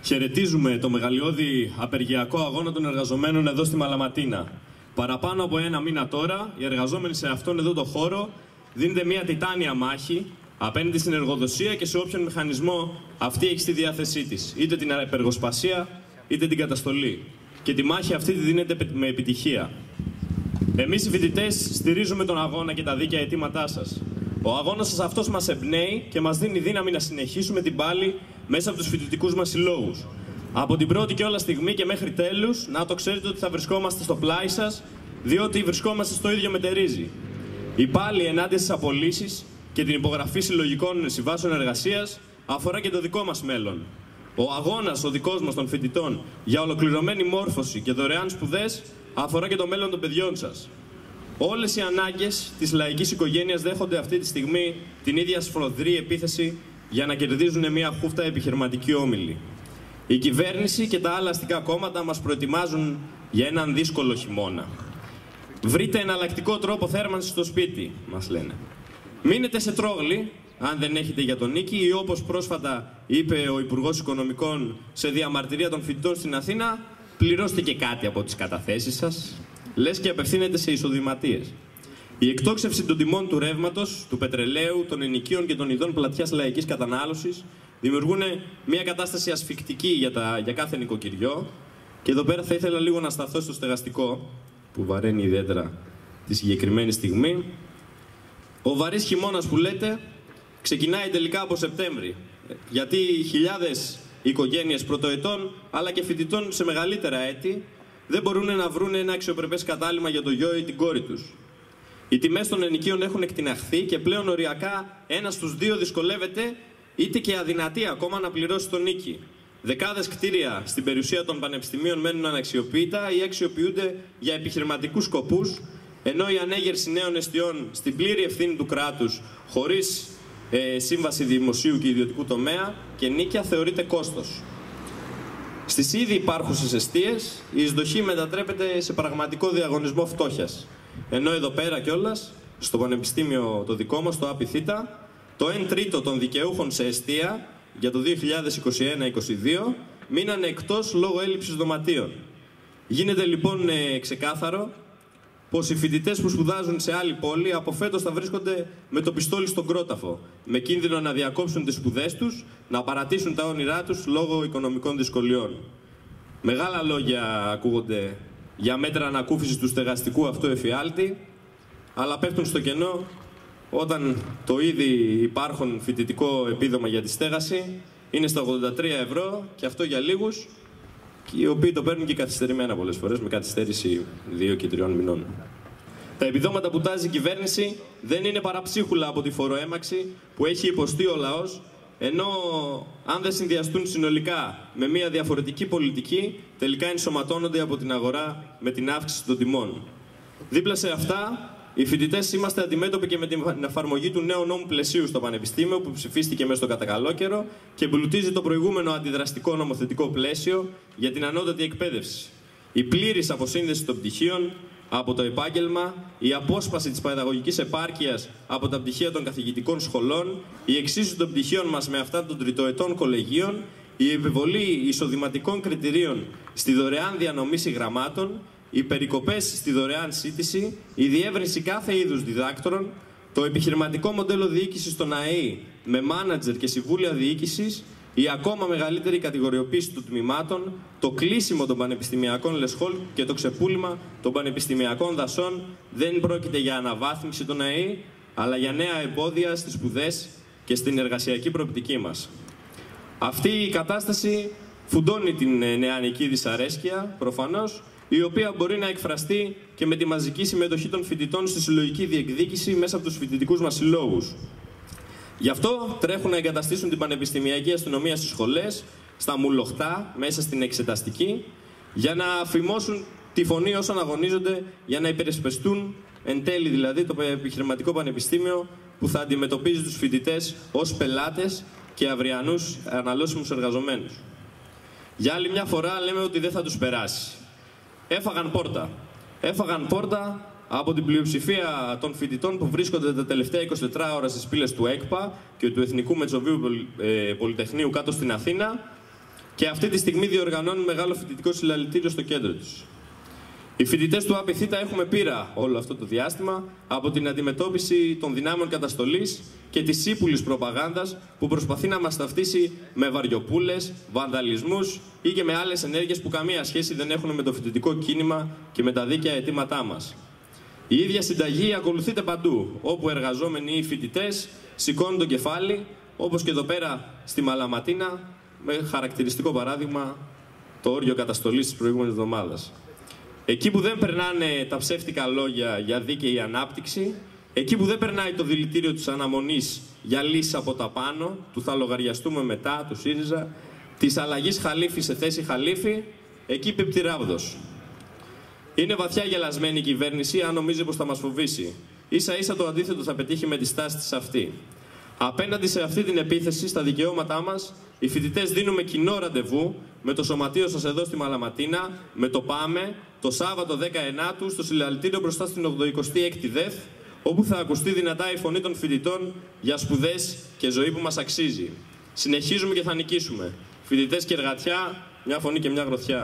Χαιρετίζουμε το μεγαλειώδη απεργιακό αγώνα των εργαζομένων εδώ στη Μαλαματίνα. Παραπάνω από ένα μήνα τώρα, οι εργαζόμενοι σε αυτόν εδώ το χώρο δίνεται μια τιτάνια μάχη απέναντι στην εργοδοσία και σε όποιον μηχανισμό αυτή έχει στη διάθεσή της. Είτε την απεργοσπασία, είτε την καταστολή. Και τη μάχη αυτή τη δίνεται με επιτυχία. Εμείς οι φοιτητές στηρίζουμε τον αγώνα και τα δίκαια αιτήματά σας. Ο αγώνας σας αυτός μας εμπνέει και μας δίνει δύναμη να συνεχίσουμε την πάλη μέσα από τους φοιτητικούς μας συλλόγους. Από την πρώτη και όλα στιγμή και μέχρι τέλους, να το ξέρετε ότι θα βρισκόμαστε στο πλάι σας, διότι βρισκόμαστε στο ίδιο μετερίζει. Η πάλη ενάντια στις απολύσεις και την υπογραφή συλλογικών συμβάσεων εργασίας αφορά και το δικό μας μέλλον. Ο αγώνας ο δικός μας των φοιτητών για ολοκληρωμένη μόρφωση και δωρεάν σπουδές αφορά και το μέλλον των παιδιών σας. Όλες οι ανάγκες της λαϊκής οικογένειας δέχονται αυτή τη στιγμή την ίδια σφοδρή επίθεση για να κερδίζουν μια χούφτα επιχειρηματική όμιλη. Η κυβέρνηση και τα άλλα αστικά κόμματα μας προετοιμάζουν για έναν δύσκολο χειμώνα. Βρείτε εναλλακτικό τρόπο θέρμανσης στο σπίτι, μας λένε. Μείνετε σε τρόγλι, αν δεν έχετε για τον νίκη, ή όπως πρόσφατα είπε ο Υπουργός Οικονομικών σε διαμαρτυρία των φοιτητών στην Αθήνα, πληρώστε και κάτι από τις καταθέσεις σας, λες και απευθύνεται σε εισοδηματίες. Η εκτόξευση των τιμών του ρεύματος, του πετρελαίου, των ενοικίων και των ειδών πλατιάς λαϊκής κατανάλωσης δημιουργούν μια κατάσταση ασφικτική για κάθε νοικοκυριό. Και εδώ πέρα θα ήθελα λίγο να σταθώ στο στεγαστικό, που βαραίνει ιδιαίτερα τη συγκεκριμένη στιγμή. Ο βαρύς χειμώνας που λέτε ξεκινάει τελικά από Σεπτέμβρη, γιατί χιλιάδες οικογένειες πρωτοετών αλλά και φοιτητών σε μεγαλύτερα έτη δεν μπορούν να βρουν ένα αξιοπρεπές κατάλημα για το γιο ή την κόρη τους. Οι τιμές των ενοικίων έχουν εκτιναχθεί και πλέον οριακά ένας στους δύο δυσκολεύεται είτε και αδυνατεί ακόμα να πληρώσει τον νίκη. Δεκάδες κτίρια στην περιουσία των πανεπιστημίων μένουν αναξιοποιητά ή αξιοποιούνται για επιχειρηματικούς σκοπούς, ενώ η ανέγερση νέων εστιών στην πλήρη ευθύνη του κράτους, χωρίς σύμβαση δημοσίου και ιδιωτικού τομέα και νίκια, θεωρείται κόστος. Στις ήδη υπάρχουσες εστίες, η εισδοχή μετατρέπεται σε πραγματικό διαγωνισμό φτώχειας. Ενώ εδώ πέρα κιόλας, στο πανεπιστήμιο το δικό μας, το ΑΠΙΘΙΤΑ, το 1/3 των δικαιούχων σε εστία για το 2021-2022 μείνανε εκτός λόγω έλλειψης δωματίων. Γίνεται λοιπόν ξεκάθαρο πως οι φοιτητές που σπουδάζουν σε άλλη πόλη από φέτος θα βρίσκονται με το πιστόλι στον κρόταφο, με κίνδυνο να διακόψουν τις σπουδές τους, να παρατήσουν τα όνειρά τους λόγω οικονομικών δυσκολιών. Μεγάλα λόγια ακούγονται για μέτρα ανακούφισης του στεγαστικού αυτού εφιάλτη, αλλά πέφτουν στο κενό όταν το ήδη υπάρχον φοιτητικό επίδομα για τη στέγαση είναι στα 83 ευρώ και αυτό για λίγους, οι οποίοι το παίρνουν και καθυστερημένα πολλές φορές, με καθυστέρηση 2 και 3 μηνών. Τα επιδόματα που τάζει η κυβέρνηση δεν είναι παραψίχουλα από τη φοροέμαξη που έχει υποστεί ο λαός, ενώ αν δεν συνδυαστούν συνολικά με μια διαφορετική πολιτική, τελικά ενσωματώνονται από την αγορά με την αύξηση των τιμών. Δίπλα σε αυτά, οι φοιτητές είμαστε αντιμέτωποι και με την εφαρμογή του νέου νόμου πλαισίου στο Πανεπιστήμιο που ψηφίστηκε μέσα στο κατακαλόκαιρο και εμπλουτίζει το προηγούμενο αντιδραστικό νομοθετικό πλαίσιο για την ανώτατη εκπαίδευση. Η πλήρης αποσύνδεση των πτυχίων από το επάγγελμα, η απόσπαση της παιδαγωγικής επάρκειας από τα πτυχία των καθηγητικών σχολών, η εξίσωση των πτυχίων μας με αυτά των τριτοετών κολεγίων, η επιβολή εισοδηματικών κριτηρίων στη δωρεάν διανομή συγγραμμάτων, οι περικοπές στη δωρεάν σύντηση, η διεύρυνση κάθε είδους διδάκτρων, το επιχειρηματικό μοντέλο διοίκησης των ΑΕΗ με μάνατζερ και συμβούλια διοίκησης, η ακόμα μεγαλύτερη κατηγοριοποίηση των τμήματων, το κλείσιμο των πανεπιστημιακών λεσχόλ και το ξεπούλημα των πανεπιστημιακών δασών δεν πρόκειται για αναβάθμιση των ΑΕΗ, αλλά για νέα εμπόδια στις σπουδές και στην εργασιακή προοπτική μας. Αυτή η κατάσταση φουντώνει την νεανική δυσαρέσκεια, προφανώς, η οποία μπορεί να εκφραστεί και με τη μαζική συμμετοχή των φοιτητών στη συλλογική διεκδίκηση μέσα από τους φοιτητικούς μας συλλόγους. Γι' αυτό τρέχουν να εγκαταστήσουν την πανεπιστημιακή αστυνομία στις σχολές, στα μουλοχτά, μέσα στην εξεταστική, για να φημώσουν τη φωνή όσων αγωνίζονται για να υπερασπιστούν εν τέλει δηλαδή το επιχειρηματικό πανεπιστήμιο που θα αντιμετωπίζει τους φοιτητές ως πελάτες και αυριανούς αναλώσιμους εργαζομένους. Για άλλη μια φορά λέμε ότι δεν θα τους περάσει. Έφαγαν πόρτα. Έφαγαν πόρτα από την πλειοψηφία των φοιτητών που βρίσκονται τα τελευταία 24 ώρα στις πύλες του ΕΚΠΑ και του Εθνικού Μετσοβίου Πολυτεχνείου κάτω στην Αθήνα και αυτή τη στιγμή διοργανώνουν μεγάλο φοιτητικό συλλαλητήριο στο κέντρο τους. Οι φοιτητές του ΑΠΘ έχουμε πείρα όλο αυτό το διάστημα από την αντιμετώπιση των δυνάμεων καταστολής και της ύπουλης προπαγάνδας που προσπαθεί να μας ταυτίσει με βαριοπούλες, βανδαλισμούς ή και με άλλες ενέργειες που καμία σχέση δεν έχουν με το φοιτητικό κίνημα και με τα δίκαια αιτήματά μας. Η ίδια συνταγή ακολουθείται παντού, όπου εργαζόμενοι ή φοιτητές σηκώνουν το κεφάλι, όπως και εδώ πέρα στη Μαλαματίνα, με χαρακτηριστικό παράδειγμα το όριο καταστολής της προηγούμενης εβδομάδας. Εκεί που δεν περνάνε τα ψεύτικα λόγια για δίκαιη ανάπτυξη, εκεί που δεν περνάει το δηλητήριο της αναμονής για λύση από τα πάνω, του θα λογαριαστούμε μετά, του ΣΥΡΙΖΑ, της αλλαγής Χαλίφη σε θέση Χαλίφη, εκεί πίπτει ράβδος. Είναι βαθιά γελασμένη η κυβέρνηση αν νομίζει πως θα μας φοβήσει. Ίσα-ίσα το αντίθετο θα πετύχει με τη στάση της αυτή. Απέναντι σε αυτή την επίθεση στα δικαιώματά μας, οι φοιτητές δίνουμε κοινό ραντεβού με το σωματείο σας εδώ στη Μαλαματίνα, με το ΠΑΜΕ, το Σάββατο 19ου στο συλλαλητήριο μπροστά στην 86η ΔΕΘ, όπου θα ακουστεί δυνατά η φωνή των φοιτητών για σπουδές και ζωή που μας αξίζει. Συνεχίζουμε και θα νικήσουμε. Φοιτητές και εργατιά, μια φωνή και μια γροθιά.